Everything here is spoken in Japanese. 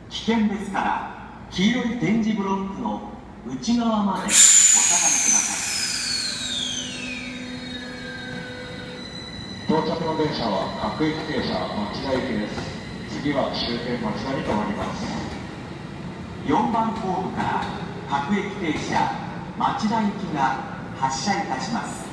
危険ですから黄色い点字ブロックの内側までお下がりください。 到着の電車は各駅停車町田行きです。次は終点町田に停まります。 4番ホームから各駅停車町田行きが発車いたします。